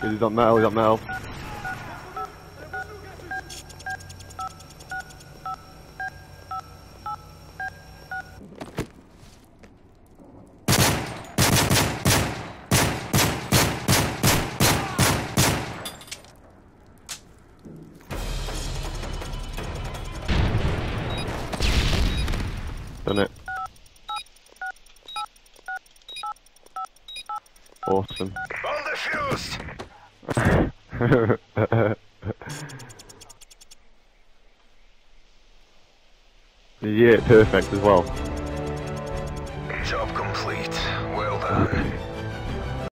He's got metal, he's got metal. Done it. Awesome. On the fuse! Yeah, perfect as well. Job complete. Well done.